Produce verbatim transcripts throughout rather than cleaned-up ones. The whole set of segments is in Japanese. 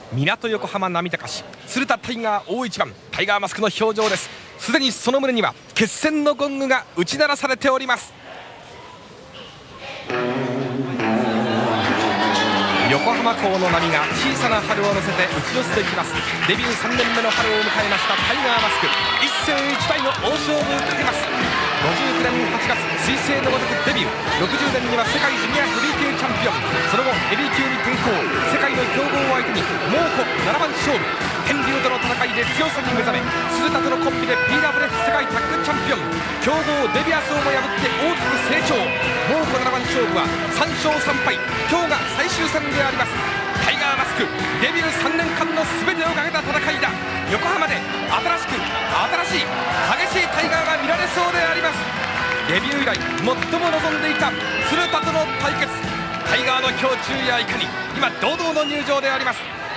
港横浜波高市鶴田タイガー大一番、タイガーマスクの表情です。すでにその胸には決戦のゴングが打ち鳴らされております。横浜港の波が小さな春を乗せて打ち寄せていきます。デビューさんねんめの春を迎えましたタイガーマスク、一世一代の大勝負をかけます。ごじゅうきゅうねんはちがつ、彗星のごとくデビュー。ろくじゅうねんには世界ジュニアヘビー級チャンピオン、その後ヘビー級に転向。世界の強豪を相手に猛虎ななばん勝負。天竜との戦いで強さに目覚め、鈴田とのコンビで ピーダブリュエフ 世界タッグチャンピオン、強豪デビアスをも破って大きく成長。猛虎ななばん勝負はさんしょうさんぱい、今日が最終戦であります。タイガーマスク、デビューさんねんかんの全てをかけた戦いだ。横浜で新しく新しい激しいタイガーが見られそうであります。デビュー以来最も望んでいた鶴田との対決、タイガーの胸中やいかに、今堂々の入場であります。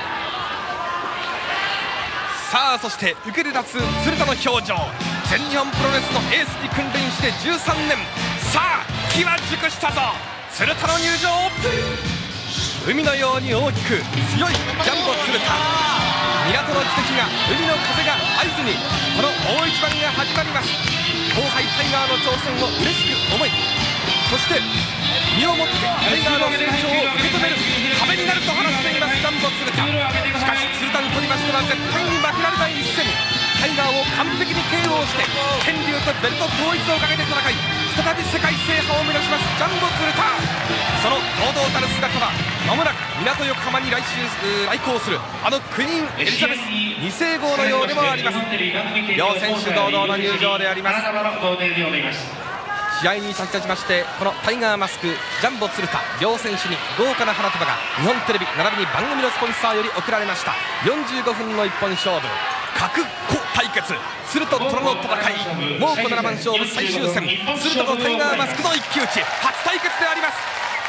さあそして受けて立つ鶴田の表情、全日本プロレスのエースに訓練してじゅうさんねん、さあ機は熟したぞ。鶴田の入場、海のように大きく強いジャンボ鶴田、港の汽笛が海の風が合図にこの大一番が始まります。後輩タイガーの挑戦を嬉しく思い、そして身をもってタイガーの成長を受け止める壁になると話していますジャンボ鶴田。しかし鶴田にとりましては絶対に負けられない一戦、タイガーを完璧に ケーオー して天竜とベルト統一をかけて戦い、再び世界制覇を目指しますジャンボ鶴田。その堂々たる姿はまもなく港横浜に来週来航するあのクイーンエリザベスにせいごうのようでもあります。両選手堂々の入場であります。試合に先立ちまして、このタイガーマスク、ジャンボ鶴田両選手に豪華な花束が日本テレビ並びに番組のスポンサーより贈られました。よんじゅうごふんの一本勝負、角虎対決、鶴と虎の戦い、猛虎ななばん勝負最終戦、鶴田とタイガーマスクの一騎打ち、初対決であります。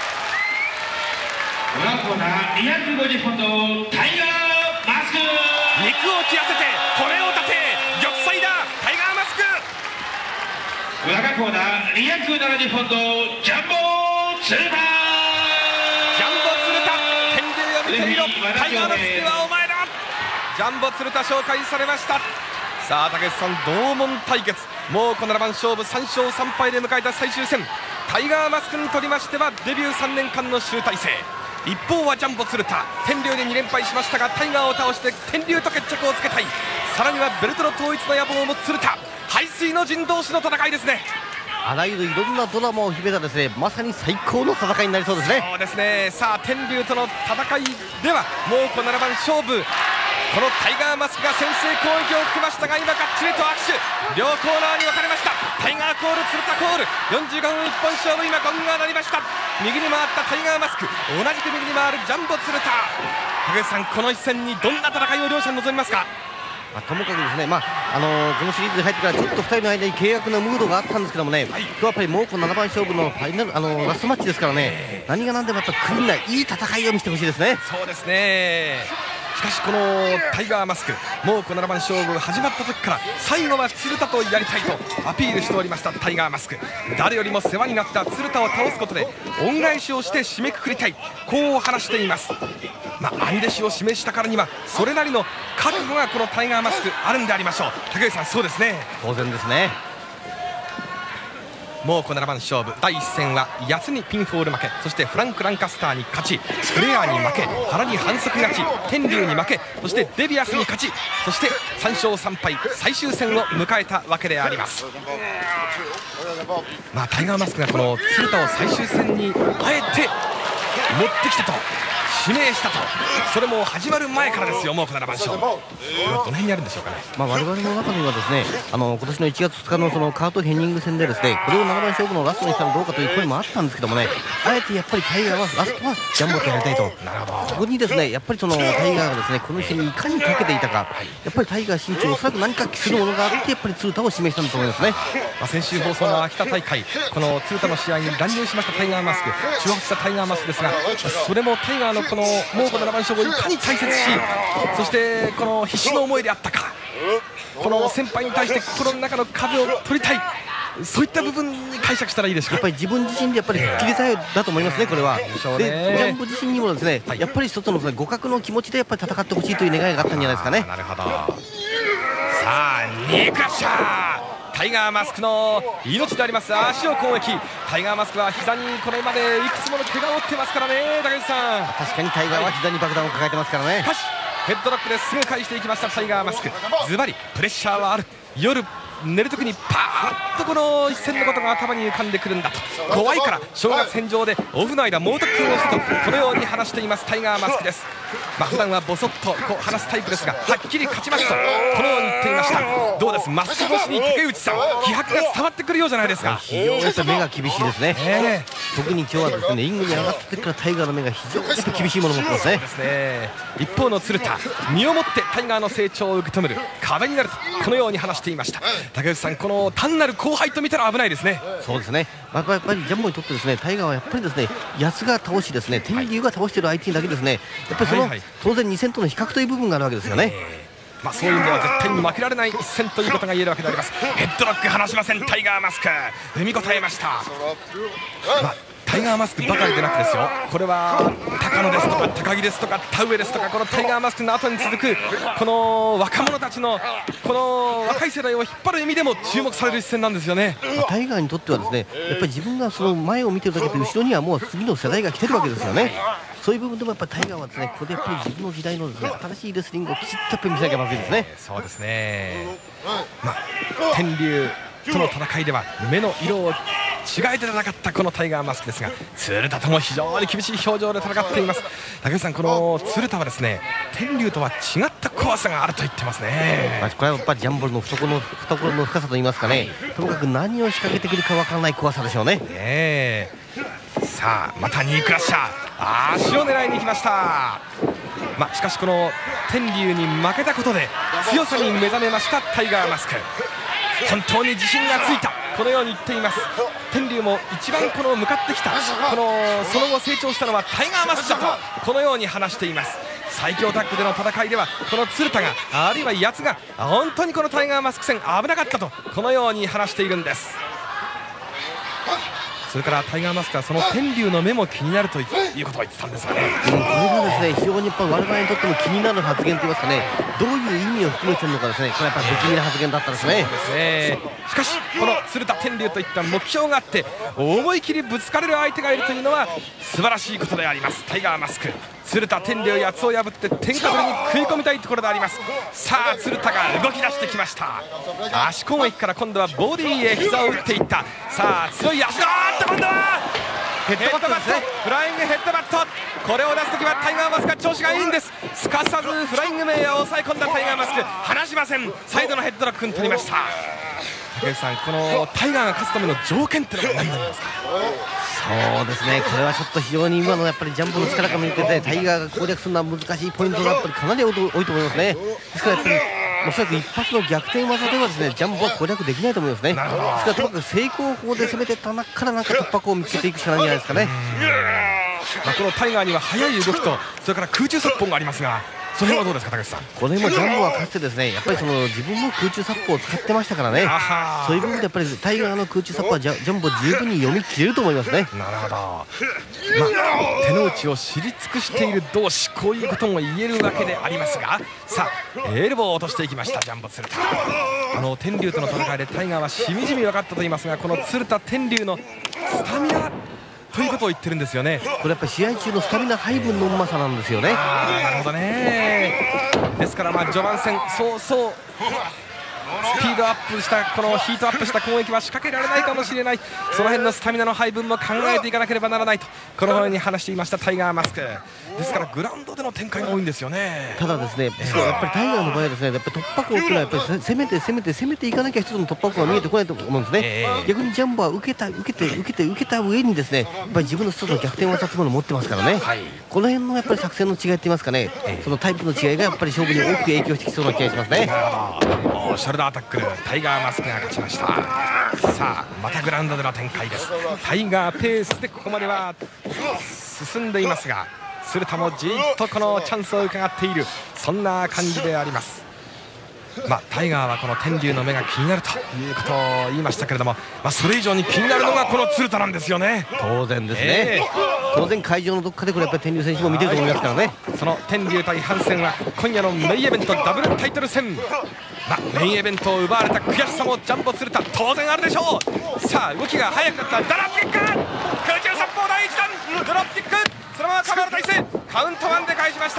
裏コーナーにひゃくごじゅっポンドタイガーマスク、 肉を切らせて骨を立て玉砕だタイガーマスク。 裏コーナーにひゃくななじゅっポンドジャンボ鶴田、 ジャンボ鶴田、天竜を見てみろタイガーの次はお前だ。ジャンボ鶴田紹介されました。さあ竹内さん、同門対決、猛虎ななばん勝負さんしょうさんぱいで迎えた最終戦、タイガーマスクにとりましてはデビューさんねんかんの集大成。一方はジャンボ鶴田、天竜でにれんぱいしましたがタイガーを倒して天竜と決着をつけたい。さらにはベルトの統一の野望を持つ鶴田、背水の陣同士の戦いですね。 あらゆるいろんなドラマを秘めたですね、まさに最高の戦いになりそうですね。 そうですね。さあ天竜との戦いでは猛虎ななばん勝負、このタイガーマスクが先制攻撃を受けましたが、今がっちりと握手、両コーナーに分かれました。タイガーコール、鶴田コール、よんじゅうごふん一本勝負、今ゴングが鳴りました。右に回ったタイガーマスク、同じく右に回るジャンボ鶴田。竹内さん、この一戦にどんな戦いを両者に臨みますか。 まあ、ともかくですね、まああのー、このシリーズに入ってからちょっとふたりの間に契約のムードがあったんですけどもね、はい、今日はやっぱり猛虎ななばん勝負のファイナル、あのー、ラストマッチですからね、何が何でもやっぱクリーンないい戦いを見せてほしいですね。 そうですね。しかしこのタイガーマスク、猛虎ななばん勝負始まった時から最後は鶴田とやりたいとアピールしておりましたタイガーマスク。誰よりも世話になった鶴田を倒すことで恩返しをして締めくくりたい、こう話しています。まあ、兄弟子を示したからにはそれなりの覚悟がこのタイガーマスクあるんでありましょう。竹内さん、そうですね。 当然ですね。 猛虎ななばん勝負だいいっ戦はヤスにピンフォール負け、そしてフランク・ランカスターに勝ち、フレアに負け、原に反則勝ち、天竜に負け、そしてデビアスに勝ち、そしてさんしょうさんぱい最終戦を迎えたわけであります。まあ、タイガーマスクがこの鶴田を最終戦にあえて持ってきたと指名したと、それも始まる前からですよ。猛虎ななばん勝負、これはどの辺にあるんでしょうかね。 まあ、我々の中にはですね、あの今年のいちがつふつかのそのカート・ヘニング戦でですね、これをななばん勝負のラストにしたらどうかという声もあったんですけどもね、あえてやっぱりタイガーはラストはジャンボとやりたいと。 なるほど。 そこにですね、やっぱりそのタイガーがですね、この一戦にいかにかけていたか、やっぱりタイガー心中おそらく何かするものがあって、やっぱり鶴田を指名したんだと思いますね。 まあ、先週放送の秋田大会、この鶴田の試合に乱入しましたタイガーマスク、中発したタイガーマスクですが、それもタイガーのこの猛虎ななばん勝負をいかに大切し、そしてこの必死の思いであったか、この先輩に対して心の中の壁を取りたい、 そういった部分に解釈したらいいでしょうか。 やっぱり自分自身でやっぱり吹っ切りたいだと思いますね、これは。で、ジャンボ自身にもですね、やっぱり一つの互角の気持ちでやっぱり戦ってほしいという願いがあったんじゃないですかね。 なるほど。さあニークラッシャー、タイガーマスクの命であります足を攻撃。タイガーマスクは膝にこれまでいくつもの怪我を負ってますからね、竹内さん。 確かにタイガーは膝に爆弾を抱えてますからね。 しかしヘッドロックですぐ返していきましたタイガーマスク。ズバリプレッシャーはある。夜寝るときにパーッとこの一戦のことが頭に浮かんでくるんだと、怖いから正月返上でオフの間猛特訓をするとこのように話していますタイガーマスクです。まあ普段はボソッとこう話すタイプですが、はっきり勝ちますとこのように言っていました。どうです、マスク越しに竹内さん気迫が伝わってくるようじゃないですか。 非常に目が厳しいですね、えー、特に今日はですねリングに上がってからタイガーの目が非常に厳しいものを持ってますね。 そうですね。一方の鶴田、身をもってタイガーの成長を受け止める壁になるとこのように話していました。竹内さん、この単なる後輩と見たら危ないですね。 そうですね、やっぱりジャンボにとってですねタイガーはやっぱりですね安が倒しですね天竜が倒している相手にだけですねやっぱりその、はいはい、当然に戦との比較という部分があるわけですよね。 まあ、そういう意味では絶対に負けられない一戦ということが言えるわけであります。ヘッドロック離しませんタイガーマスク、踏み応えました。まあタイガーマスクばかりでなくですよ、これは高野ですとか高木ですとか田植ですとか、このタイガーマスクの後に続くこの若者たちのこの若い世代を引っ張る意味でも注目される一戦なんですよね。 タイガーにとってはですねやっぱり自分がその前を見てるだけで後ろにはもう次の世代が来てるわけですよね。そういう部分でもやっぱりタイガーはですねここでやっぱり自分の時代のですね新しいレスリングをきちっとやっぱり見せなきゃまずいですね。 そうですね。まあ天竜との戦いでは目の色を違えて戦ったこのタイガーマスクですが、鶴田とも非常に厳しい表情で戦っています。竹内さん、この鶴田はですね天竜とは違った怖さがあると言ってますね。 まあ、これはやっぱりジャンボの懐の懐の深さといいますかね、とにかく何を仕掛けてくるかわからない怖さでしょうね。 ねさあまたニークラッシャー、足を狙いに行きました。まあ、しかしこの天竜に負けたことで強さに目覚めましたタイガーマスク。本当に自信がついた、このように言っています。天竜も一番この向かってきたこのその後成長したのはタイガーマスクだとこのように話しています。最強タッグでの戦いではこの鶴田があるいはやつが本当にこのタイガーマスク戦危なかったとこのように話しているんです。それからタイガーマスクはその天竜の目も気になるということを言ってたんですがね、 うん、これがですね非常にやっぱ我々にとっても気になる発言といいますかね、どういう意味を含めているのかですね、これはやっぱり不気味な発言だったんですね。 そうですね。しかしこの鶴田天竜といった目標があって思い切りぶつかれる相手がいるというのは素晴らしいことであります。タイガーマスク、鶴田天竜やつを破って天下取りに食い込みたいところであります。さあ鶴田が動き出してきました。足攻撃から今度はボディへ膝を打っていった。さあ強い足だーっと今度はヘッドバット、フライングヘッドバット、これを出すときはタイガーマスクは調子がいいんです。すかさずフライングメイヤーを抑え込んだタイガーマスク、離しません。サイドのヘッドロックに取りました。竹内さん、このタイガーが勝つための条件ってのは何になりますか？ そうですね、これはちょっと非常に今のやっぱりジャンプの力から見ててタイガーが攻略するのは難しいポイントがやっぱりかなり多いと思いますね。ですからやっぱりおそらく一発の逆転技ではですねジャンボは攻略できないと思いますね。ですからとにかく成功法で攻めてた中からなんか突破口を見つけていくしかないんじゃないですかね。 まあこのタイガーには速い動きとそれから空中殺法がありますが、それはどうですか竹内さん？ これもジャンボはかつてですねやっぱりその自分も空中殺法を使ってましたからね、そういう部分でやっぱりタイガーの空中殺法はジャジャンボ十分に読み切れると思いますね。 なるほど、まあ、手の内を知り尽くしている同士、こういうことも言えるわけでありますが、さあエルボーを落としていきましたジャンボ鶴田。あの天竜との戦いでタイガーはしみじみ分かったと言いますが、この鶴田天竜のスタミナということを言ってるんですよね。 これやっぱり試合中のスタミナ配分のうまさなんですよね。 あー、なるほどね。ですからまあ序盤戦そうそうスピードアップしたこのヒートアップした攻撃は仕掛けられないかもしれない、その辺のスタミナの配分も考えていかなければならないとこのように話していましたタイガーマスクですから、グラウンドでの展開が多いんですよね。 ただですね、ですからやっぱりタイガーの場合はですねやっぱり突破口というのはやっぱり攻めて攻めて攻めていかなきゃ一つの突破口が見えてこないと思うんですね、えー、逆にジャンボは受けた受けて受けて受けた上にですねやっぱり自分の一つの逆転技というものを持ってますからね、はい、この辺のやっぱり作戦の違いといいますかね、えー、そのタイプの違いがやっぱり勝負に大きく影響してきそうな気がしますね。 ショルダータックル、タイガーマスクが勝ちました。さあまたグラウンドでの展開です。タイガーペースでここまでは進んでいますが、鶴田もじっとこのチャンスを伺っている、そんな感じであります。 まあ、タイガーはこの天竜の目が気になるということを言いましたけれども、まあ、それ以上に気になるのがこの鶴田なんですよね。 当然ですね、えー、当然会場のどっかでこれやっぱり天竜選手も見てると思いますからね。 その天竜対ハンセンは今夜のメインイベントダブルタイトル戦、まあ、メインイベントを奪われた悔しさもジャンボ鶴田当然あるでしょう。さあ動きが速かったドロップキック、空中殺法第一弾ドロップキック、そのままカバー体勢カウントワンで返しました。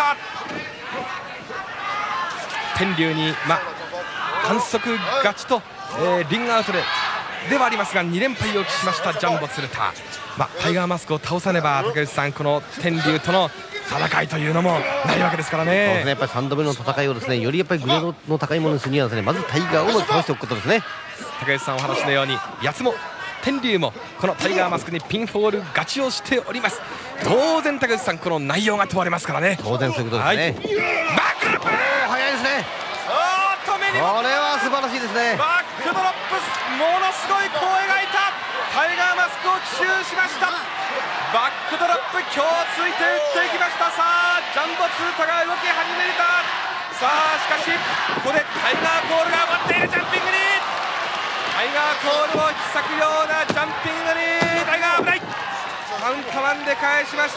天竜に、まあ、反則勝ちと、えー、リングアウトでではありますがに連敗を喫しましたジャンボ鶴田、まあ、タイガーマスクを倒さねば竹内さんこの天竜との戦いというのもないわけですからね。 そうですね、やっぱりさんどめの戦いをですねよりやっぱりグレードの高いものにするにはですねまずタイガーをまず倒しておくことですね。 竹内さんお話のようにやつも天竜もこのタイガーマスクにピンホール勝ちをしております。当然竹内さんこの内容が問われますからね。 当然そういうことですね、はい、バックドロップ早いですね。おーっと目にこれは素晴らしいですね。 バックドロップものすごい弧を描いたタイガーマスクを奇襲しました。バックドロップ今日ついて打っていきました。さあジャンボ鶴田が動き始めた。さあしかしここでタイガーコールが待っている。ジャンピングにタイガーコールを引き裂くようなジャンピングにタイガー危ない。カウントワンで返しました。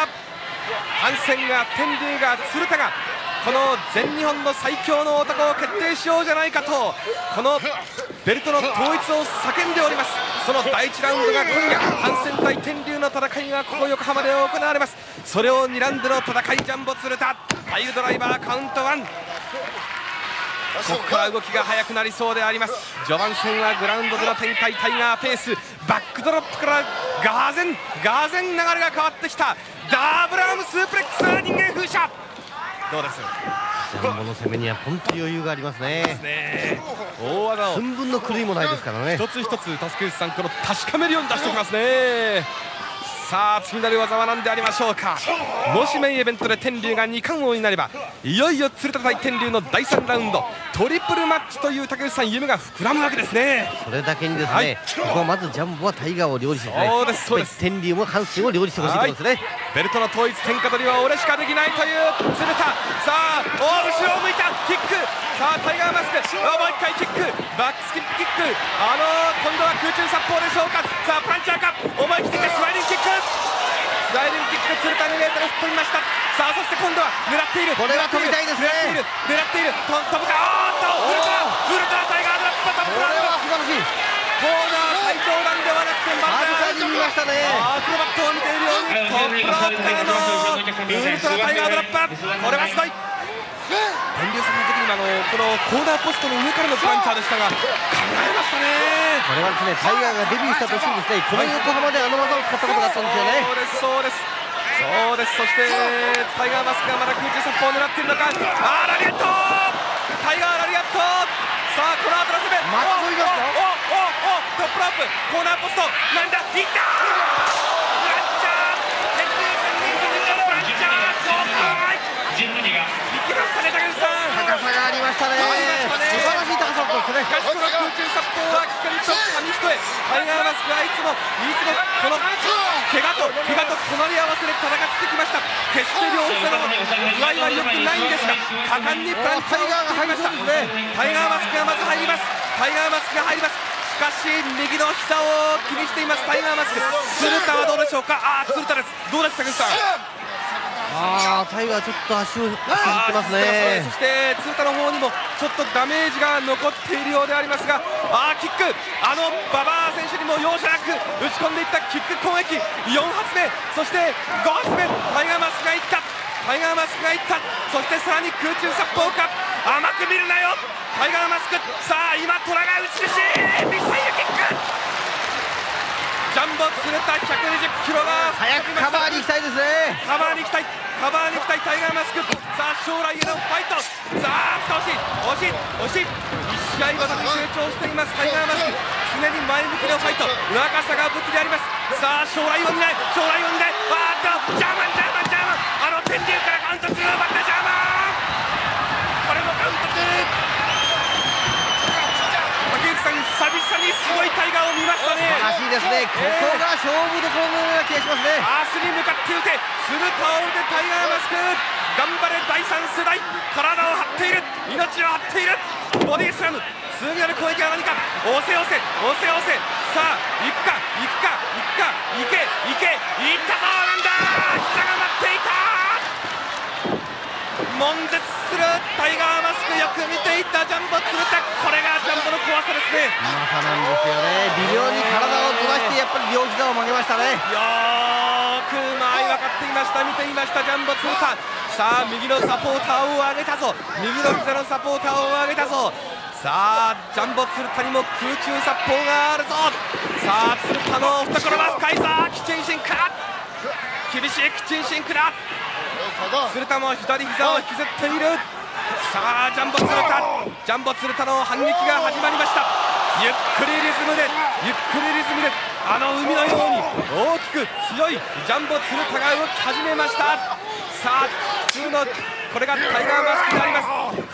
ハンセンが天竜が鶴田がこの全日本の最強の男を決定しようじゃないかとこのベルトの統一を叫んでおります。そのだいいちラウンドが今夜ハンセン対天竜の戦いがここ横浜で行われます。それを睨んでの戦いジャンボ鶴田パイルドライバーカウントワン。ここから動きが速くなりそうであります。序盤戦はグラウンドでの展開タイガーペース、バックドロップからガーゼンガーゼン流れが変わってきた。ダブルアームスープレックス人間風車どうです。 ジャンボの攻めには本当に余裕がありますね。 ですね、大技を寸分の狂いもないですからね。 一つ一つ竹内さんこの確かめるように出しておきますね。さあ次なる技は何でありましょうか。もしメインイベントで天竜がに冠王になればいよいよ鶴田対天竜のだいさんラウンドトリプルマッチという竹内さん夢が膨らむわけですね。 それだけにですね、はい、ここはまずジャンボはタイガーを料理してですね、 そうですそうです、 天竜もハンセンを料理してほしいところですね。 ベルトの統一天下取りは俺しかできないという鶴田。さあ大後ろを向いたキック、さあタイガーマスクもう一回キックバックスキップキック、あのー、今度は空中殺法でしょうか。さあプランチャーか思い切ってスライディングキックスライディングキック鶴田にメートル吹っ飛びました。さあそして今度は狙っている、 これは飛びたいですね。 狙っていると飛ぶか、おーっとウルトラウルトラタイガードラップトップランド、 これは素晴らしい。 コーナー最長弾ではなくてまず見ましたね。 アクロバットを見ているようにトップロープからのウルトラタイガードラップ、これはすごい。天竜さんの時にあのこのコーナーポストの上からのプランチャーでしたが考えましたね。 これはですねタイガーがデビューした年にですねこの横浜であの技を使ったことがあったんですよね。 そうですそうですそうです。そしてタイガーマスクがまだ空中殺法を狙っているのか。あーラリアットタイガーラリアット。さあこの後の攻めまた飛びますよ。 おおおトップロープコーナーポストなんだいったープランチャー天竜さんに続いてプランチャーそうかいじゅうにがいきましたね竹内さん。 高さがありましたね。素晴らしい高さだったですね。 しかしこの空中殺法は危険と紙一重。タイガーマスクはいつもいつもこの怪我と怪我と隣り合わせで戦ってきました。決して両者の具合は良くないんですが果敢にプランチャーが入りました。タイガーマスクがまず入ります。タイガーマスクが入ります。しかし右の膝を気にしていますタイガーマスク。鶴田はどうでしょうか。ああ鶴田です。どうです竹内さん。 ああタイガーちょっと足を引いてますね。 そして鶴田の方にもちょっとダメージが残っているようでありますが、あーキックあの馬場選手にも容赦なく打ち込んでいったキック攻撃よん発目、そしてご発目タイガーマスクがいったタイガーマスクがいった。そしてさらに空中殺法か甘く見るなよタイガーマスク。さあ今虎が打ち消しミサイルキックジャンボ鶴田ひゃくにじゅっキロが早くカバーに行きたいですね。 カバーに行きたいカバーに行きたいタイガーマスク。さあ将来へのファイト。さあ惜しい惜しい惜しい一試合ごとに成長していますタイガーマスク。常に前向きのファイト若さが武器であります。さあ将来を担い将来を担いあーっとジャーマンジャーマンジャーマンあの天竜からカウントツー奪ったジャーマンこれもカウントツー。竹内さん久々にすごいタイガーを見ましたね。 素晴らしいですね。ここが勝負どころのような気がしますね。 明日に向かって打て鶴田を打てタイガーマスク頑張れだいさん世代体を張っている命を張っているボディスラム。次なる攻撃は何か。押せ押せ押せ押せ。さあ行くか行くか行くか。行け行け行ったぞ。なんだ膝が待っていた。悶絶するタイガーマスク。よく見ていたジャンボ鶴田。これがジャンボの怖さですね。 まさなんですよね。微妙に体をずらしてやっぱり両膝を曲げましたね。 よーく間合い分かっていました。見ていましたジャンボ鶴田。さあ右のサポーターを上げたぞ。右の膝のサポーターを上げたぞ。さあジャンボ鶴田にも空中殺法があるぞ。さあ鶴田の懐は深いぞ。キッチンシンクだ。厳しいキッチンシンクだ。鶴田も左膝を引きずっている。さあジャンボ鶴田ジャンボ鶴田の反撃が始まりました。ゆっくりリズムでゆっくりリズムであの海のように大きく強いジャンボ鶴田が動き始めました。さあ普通のこれがタイガーマスクであります。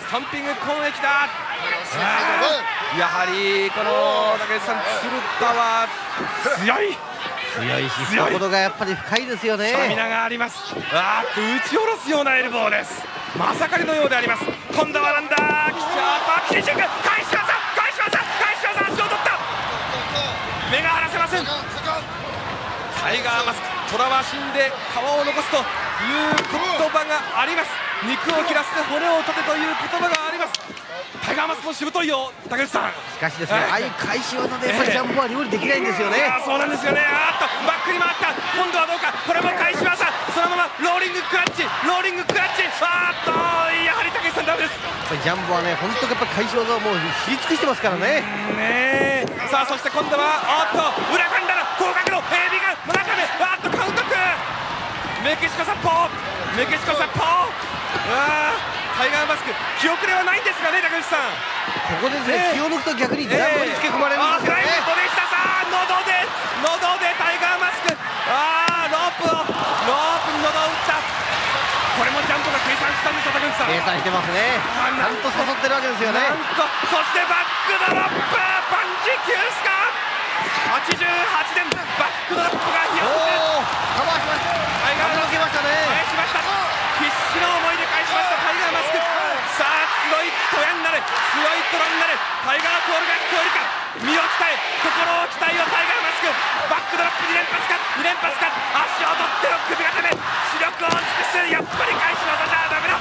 スタンピング攻撃だ。やはりこの竹内さん鶴田は強い強いし懐がやっぱり深いですよね。 スタミナがあります。あーっと打ち下ろすようなエルボーです。まさかりのようであります。今度はなんだキシャーパーキリシュク返し技返し技返し技。足を取った。目が離せません。タイガーマスク虎は死んで皮を残すという言葉があります。肉を切らせて骨を立てという言葉があります。タイガーマスクもしぶといよ竹内さん。 しかしですね、ああいう返し技でやっぱりジャンボは料理できないんですよね。 あそうなんですよね。あーっとバックに回った。今度はどうか。これも返し技。そのままローリングクラッチローリングクラッチ。あーっとやはり竹内さんダメです。 ジャンボはね本当やっぱ返し技をもう知り尽くしてますからね。 ねえさあそして今度はおっと裏からだら広角のエビが村上。あーっとカウントクメキシコ殺法メキシコ殺法。うわタイガーマスク気遅れはないんですがね竹内さん。 ここですね、気を抜くと逆にジャンボにつけ込まれるんですよね。 こでしたさあ喉で喉でタイガーマスク。ああロープをロープに喉を打った。これもジャンボが計算したんですよ竹内さん。 計算してますね。ちゃんと誘ってるわけですよね。 なんとそしてバックドロップパンチキュースか。はちじゅうはちねんバックドロップがひょっカバーしました。タイガーマスクましたね。 返しました。必死の思いで返しましたタイガーマスク。さあ強いトヤになる強いトラになるタイガーコールが聞こえるか。身を鍛え心を鍛えよタイガーマスク。バックドロップに連発かに連発か。足を取っての首固め視力を尽くしてやっぱり返し技じゃダメだ。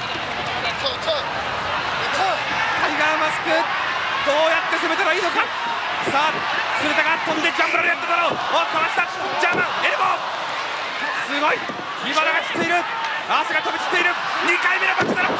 タイガーマスクどうやって攻めたらいいのか。さあ鶴田が飛んでジャンブラでやっただろう。おかわしたジャーマンエルボーすごい火花が散っている。汗が飛び散っている。にかいめのバックドロップ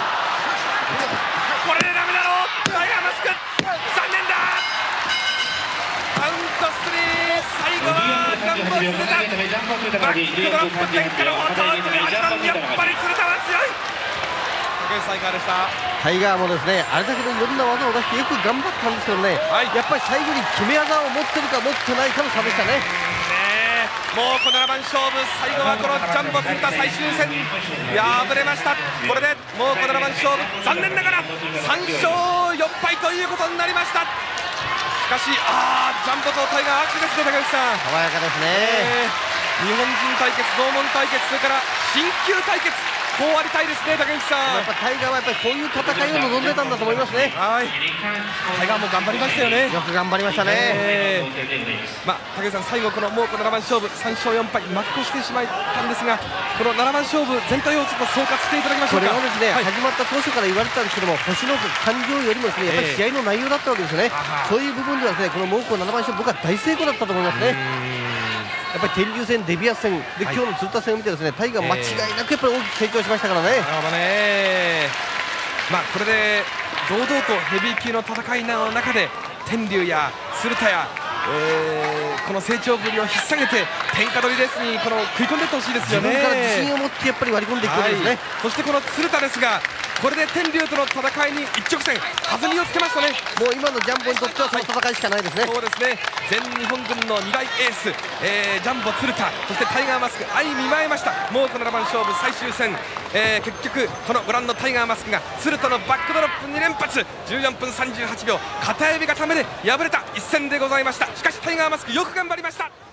これでダメだろうタイガーマスク残念だ。カウントスリー最後はジャンボ鶴田バックドロップ天下の宝刀じゅうはちばんやっぱり鶴田は強い。竹内さんいかがでした。 タイガーもですねあれだけのいろんな技を出してよく頑張ったんですけどね、はい、やっぱり最後に決め技を持ってるか持ってないかの差でしたね。 もうこのななばん勝負最後はこのジャンボ鶴田最終戦敗れました。これでもうこのななばん勝負残念ながらさんしょうよんぱいということになりました。しかしあージャンボとタイガー握手ですね竹内さん。 爽やかですね、 えー、日本人対決同門対決それから新旧対決こうありたいですね竹内さん。 やっぱタイガーはやっぱりこういう戦いを望んでたんだと思いますね。 はいタイガーも頑張りましたよね。 よく頑張りましたね、 えー、まあ竹内さん最後このもうこのななばん勝負さんしょうよんぱい負け越してしまったんですがこのななばん勝負全体をちょっと総括していただきましょうか。 これはですね、はい、始まった当初から言われてたんですけども星の感情よりもですねやっぱり試合の内容だったわけですよね、えー、そういう部分ではですねこの猛虎ななばん勝負僕は大成功だったと思いますね。やっぱり天竜戦、デビアス戦で、はい、今日の鶴田戦を見てですねタイガー間違いなくやっぱり大きく成長しましたからね。なるほどね。 まあこれで堂々とヘビー級の戦いの中で天竜や鶴田や、えー、この成長ぶりを引っ提げて天下取りレースにこの食い込んでいってほしいですよね。 自分から自信を持ってやっぱり割り込んでいくんですね、はい、 そしてこの鶴田ですがこれで天竜との戦いに一直線弾みをつけましたね。 もう今のジャンボにとってはその戦いしかないですね、 はい、そうですね。全日本軍のにだいエース、えー、ジャンボ鶴田そしてタイガーマスク相見舞いました。もうこのななばん勝負最終戦、えー、結局このご覧のタイガーマスクが鶴田のバックドロップに連発じゅうよんぷんさんじゅうはちびょう片指固めで敗れた一戦でございました。しかしタイガーマスクよく頑張りました。